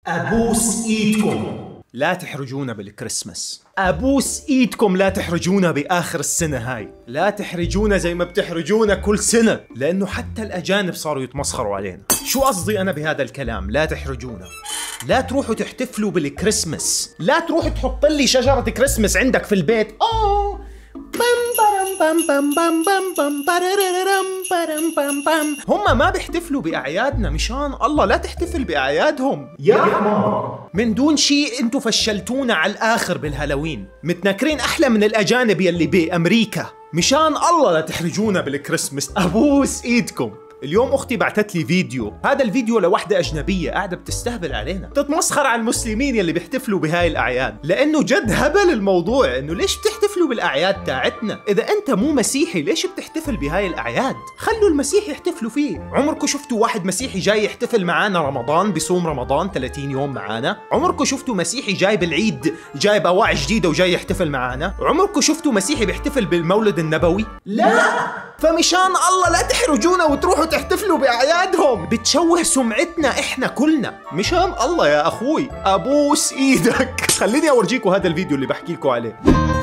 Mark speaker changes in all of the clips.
Speaker 1: أبوس إيدكم لا تحرجونا بالكريسماس. أبوس إيدكم لا تحرجونا بآخر السنة هاي. لا تحرجونا زي ما بتحرجونا كل سنة، لأنه حتى الأجانب صاروا يتمسخروا علينا. شو قصدي أنا بهذا الكلام؟ لا تحرجونا. لا تروحوا تحتفلوا بالكريسماس. لا تروح تحط لي شجرة كريسماس عندك في البيت. هم ما بيحتفلوا بأعيادنا، مشان الله لا تحتفل بأعيادهم يا حمار. من دون شيء انتوا فشلتونا على الآخر بالهالوين، متنكرين أحلى من الأجانب يلي بأمريكا. مشان الله لا تحرجونا بالكريسماس. أبوس إيدكم. اليوم أختي بعتت لي فيديو، هذا الفيديو لوحدة أجنبية قاعدة بتستهبل علينا، تتمسخر على المسلمين يلي بيحتفلوا بهاي الأعياد، لأنه جد هبل الموضوع. إنه ليش بتحتفلوا بالأعياد تاعتنا؟ إذا أنت مو مسيحي ليش بتحتفل بهاي الأعياد؟ خلوا المسيح يحتفلوا فيه. عمركم شفتوا واحد مسيحي جاي يحتفل معانا رمضان، بيصوم رمضان 30 يوم معانا؟ عمركم شفتوا مسيحي جاي بالعيد جايب أواعي جديدة وجاي يحتفل معانا؟ عمركم شفتوا مسيحي بيحتفل بالمولد النبوي؟ لا. فمشان الله لا تحرجونا وتروحوا تحتفلوا بأعيادهم، بتشوه سمعتنا احنا كلنا. مشان الله يا اخوي ابوس ايدك. خليني اورجيكم هذا الفيديو اللي بحكي لكم عليه.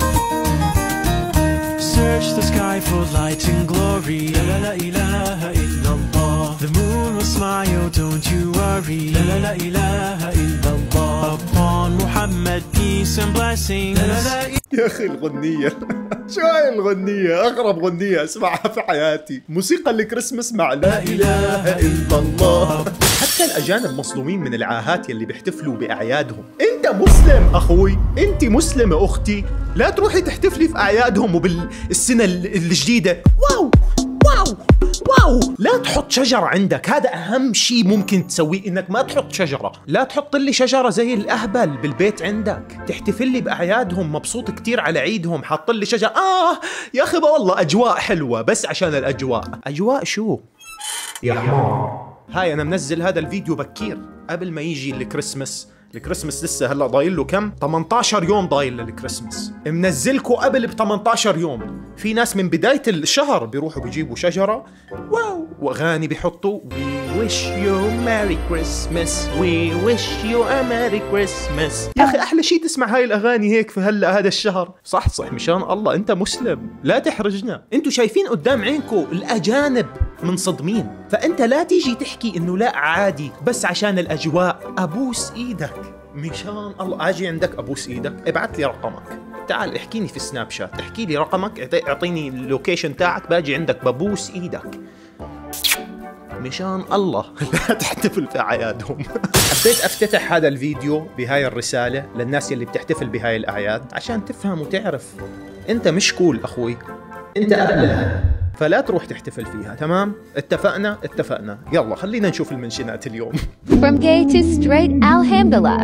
Speaker 2: Search the sky for light and glory. La ilaha illallah. The moon will smile, don't you worry. La ilaha illallah. Upon Muhammad peace and blessings.
Speaker 1: يا اخي الغنية شو هاي الغنية؟ اغرب غنية اسمعها في حياتي. موسيقى الكريسماس مع لا اله الا الله. حتى الاجانب مصدومين من العاهات يلي بيحتفلوا باعيادهم. انت مسلم اخوي، انت مسلمة اختي، لا تروحي تحتفلي في اعيادهم وبالسنة الجديدة. واو واو واو. لا تحط شجرة عندك، هذا أهم شيء ممكن تسويه، إنك ما تحط شجرة. لا تحط لي شجرة زي الأهبل بالبيت عندك. تحتفل لي بأعيادهم مبسوط كتير على عيدهم، حاط لي شجرة. يا أخي والله أجواء حلوة بس عشان الأجواء. أجواء شو؟ يا حمار. هاي أنا منزل هذا الفيديو بكير قبل ما يجي الكريسماس. الكريسماس لسه هلا ضايل له كم؟ 18 يوم ضايل للكريسماس. منزلكوا قبل ب 18 يوم. في ناس من بداية الشهر بيروحوا بيجيبوا شجرة واو واغاني بيحطوا We wish you Merry Christmas We wish you a Merry Christmas. يا اخي احلى شيء تسمع هاي الاغاني هيك في هلا هذا الشهر. صح مشان الله انت مسلم لا تحرجنا. انتوا شايفين قدام عينكم الاجانب منصدمين، فانت لا تيجي تحكي انه لا عادي بس عشان الاجواء. ابوس ايدك مشان الله. اجي عندك ابوس ايدك، ابعت لي رقمك، تعال احكيني في سناب شات، احكي لي رقمك، اعطيني اللوكيشن تاعك، باجي عندك ببوس ايدك. مشان الله لا تحتفل في اعيادهم. حبيت افتتح هذا الفيديو بهاي الرسالة للناس اللي بتحتفل بهاي الاعياد عشان تفهم وتعرف انت مش كول اخوي، انت قبلها، فلا تروح تحتفل فيها. تمام؟ اتفقنا؟ اتفقنا. يلا خلينا نشوف المنشنات اليوم.
Speaker 3: From gay to straight, alhamdulillah.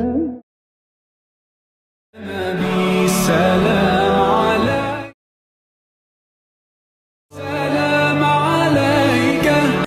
Speaker 2: سلام عليك.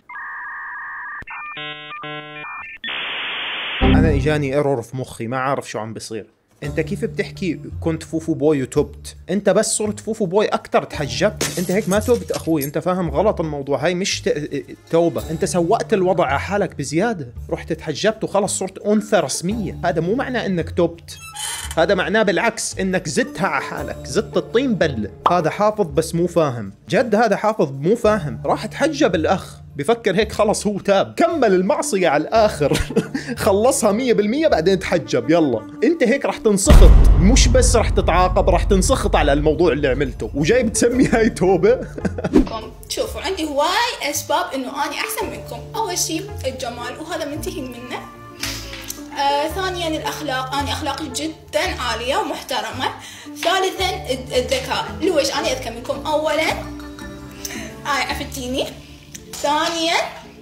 Speaker 1: أنا إجاني ايرور في مخي، ما عارف شو عم بيصير. انت كيف بتحكي كنت فوفو بوي وتوبت؟ انت بس صرت فوفو بوي اكتر تحجبت. انت هيك ما توبت اخوي، انت فاهم غلط الموضوع. هاي مش توبة، انت سوقت الوضع على حالك بزيادة، رحت تحجبت وخلص صرت انثى رسمية. هذا مو معناه انك توبت، هذا معناه بالعكس انك زدتها على حالك، زدت الطين بلة. هذا حافظ بس مو فاهم، جد هذا حافظ مو فاهم. راح تحجب الاخ بفكر هيك خلص هو تاب، كمل المعصية على الآخر خلصها 100% بعدين تحجب. يلا انت هيك رح تنسخط، مش بس رح تتعاقب، رح تنسخط على الموضوع اللي عملته وجاي بتسمي هاي توبة.
Speaker 4: شوفوا عندي هواي أسباب إنه أنا أحسن منكم. أول شيء الجمال وهذا منتهين منه. ثانيا الأخلاق، أنا أخلاقي جدا عالية ومحترمة. ثالثا الذكاء، ليش أنا أذكى منكم؟ أولا عفتيني. ثانيا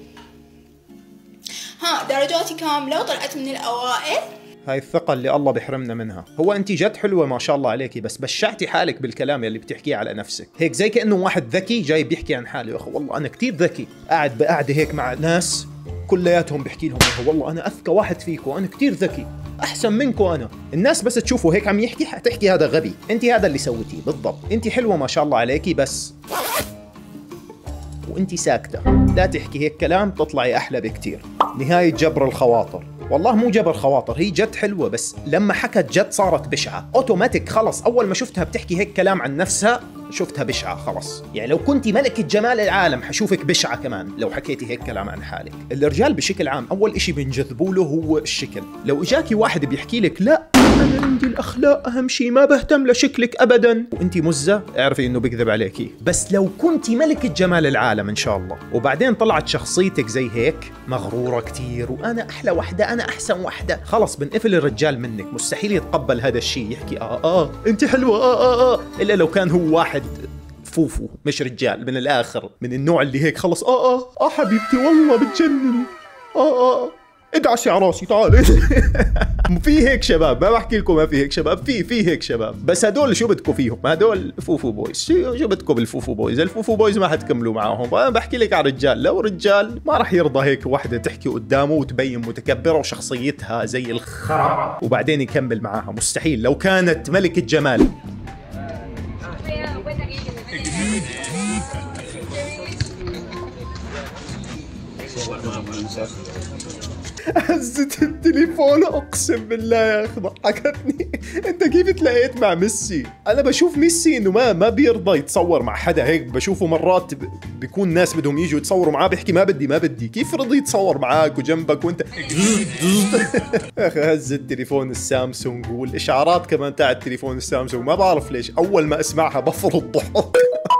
Speaker 4: درجاتي كاملة وطلعت من الأوائل.
Speaker 1: هاي الثقة اللي الله بيحرمنا منها. هو انت جد حلوة ما شاء الله عليكي، بس بشعتي حالك بالكلام اللي بتحكيه على نفسك، هيك زي كأنه واحد ذكي جاي بيحكي عن حاله. يا اخي والله انا كتير ذكي، قاعد بقعدة هيك مع ناس كلياتهم بحكي لهم والله انا اذكى واحد فيكم، انا كتير ذكي، احسن منكم انا. الناس بس تشوفوا هيك عم يحكي حتحكي هذا غبي. انت هذا اللي سويتيه بالضبط. انت حلوة ما شاء الله عليكي بس وانتي ساكتة، لا تحكي هيك كلام تطلعي احلى بكتير. نهاية جبر الخواطر. والله مو جبر خواطر، هي جد حلوة، بس لما حكت جد صارت بشعة اوتوماتيك. خلص اول ما شفتها بتحكي هيك كلام عن نفسها شفتها بشعة خلص. يعني لو كنتي ملكة جمال العالم حشوفك بشعة كمان لو حكيتي هيك كلام عن حالك. الرجال بشكل عام اول اشي بنجذبوا له هو الشكل. لو اجاكي واحد بيحكي لك لا انا عندي الاخلاق اهم شيء، ما بهتم لشكلك ابدا، وانتي مزة، اعرفي انه بيكذب عليكي. بس لو كنتي ملكة جمال العالم ان شاء الله وبعدين طلعت شخصيتك زي هيك مغرورة كتير وانا احلى وحدة انا احسن وحدة، خلص بنقفل الرجال منك. مستحيل يتقبل هذا الشيء، يحكي انت حلوة الا لو كان هو واحد فوفو مش رجال من الاخر، من النوع اللي هيك خلص حبيبتي والله بتجنني ادعسي على راسي تعالي. في هيك شباب، ما بحكي لكم ما في هيك شباب، في هيك شباب، بس هدول شو بدكم فيهم؟ هدول فوفو بويز. شو بدكم بالفوفو بويز؟ الفوفو بويز ما حتكملوا معاهم. انا بحكي لك على رجال، لو رجال ما راح يرضى هيك وحده تحكي قدامه وتبين متكبره وشخصيتها زي الخرا وبعدين يكمل معاها، مستحيل. لو كانت ملكة جمال. هزت التليفون اقسم بالله يا اخي ضحكتني. انت كيف تلاقيت مع ميسي؟ انا بشوف ميسي انه ما بيرضى يتصور مع حدا هيك، بشوفه مرات بيكون ناس بدهم يجوا يتصوروا معاه بيحكي ما بدي. كيف رضي يتصور معاك وجنبك وانت يا اخي؟ هز التليفون السامسونج والاشعارات كمان تاع التليفون السامسونج ما بعرف ليش اول ما اسمعها بفرط ضحك.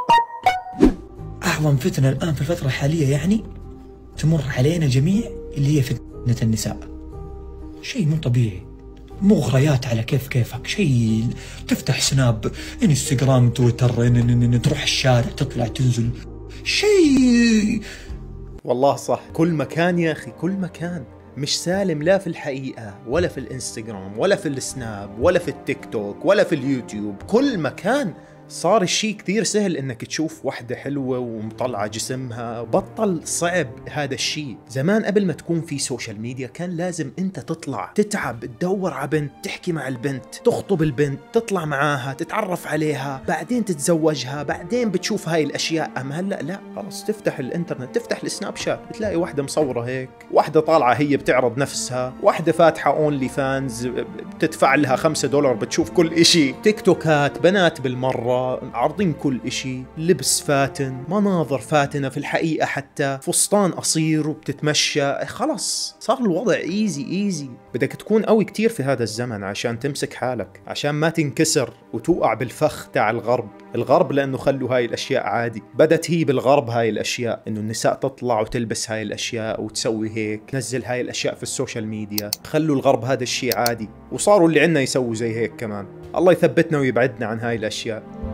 Speaker 5: اعظم فتنة الان في الفترة الحالية يعني تمر علينا جميع اللي هي فتنة النساء. شيء مو طبيعي، مغريات على كيفك، شيء تفتح سناب انستغرام تويتر تروح الشارع تطلع تنزل، شيء
Speaker 1: والله صح. كل مكان يا اخي، كل مكان مش سالم، لا في الحقيقة ولا في الانستغرام ولا في السناب ولا في التيك توك ولا في اليوتيوب. كل مكان صار الشيء كثير سهل انك تشوف وحدة حلوة ومطلعة جسمها. بطل صعب هذا الشيء. زمان قبل ما تكون في سوشيال ميديا كان لازم انت تطلع تتعب تدور على بنت، تحكي مع البنت، تخطب البنت، تطلع معاها، تتعرف عليها، بعدين تتزوجها، بعدين بتشوف هاي الاشياء. اما هلا لا، خلص تفتح الانترنت، تفتح السناب شات، بتلاقي وحدة مصورة هيك، وحدة طالعة هي بتعرض نفسها، وحدة فاتحة اونلي فانز بتدفع لها $5 بتشوف كل اشي، تيك توكات بنات بالمرة عارضين كل اشي، لبس فاتن، مناظر فاتنة في الحقيقة، حتى فستان قصير وبتتمشى. خلص صار الوضع ايزي. بدك تكون قوي كتير في هذا الزمن عشان تمسك حالك، عشان ما تنكسر وتوقع بالفخ تاع الغرب لانه خلوا هاي الاشياء عادي. بدت هي بالغرب هاي الاشياء، انه النساء تطلع وتلبس هاي الاشياء وتسوي هيك، تنزل هاي الاشياء في السوشيال ميديا. خلوا الغرب هذا الشيء عادي، وصاروا اللي عنا يسووا زي هيك كمان. الله يثبتنا ويبعدنا عن هاي الاشياء.